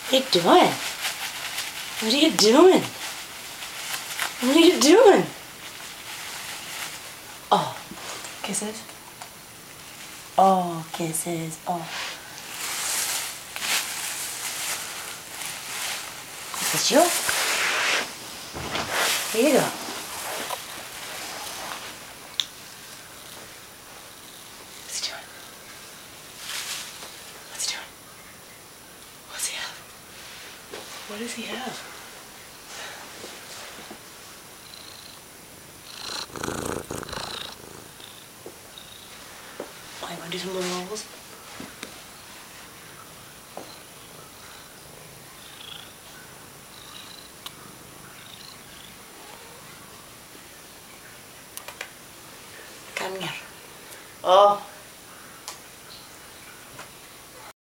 What are you doing? What are you doing? What are you doing? Oh, kisses? Oh, kisses. Oh. Is this you? Here you go. What's he doing? What's he doing? What's he have? What does he have? Oh, you want to do some little rolls? Come here. Oh.